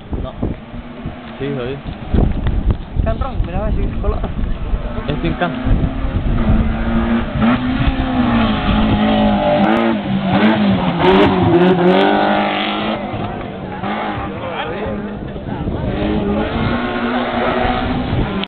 No. Sí, jodido. Kan Ron, mira si sekolah. Este kan. Thank you.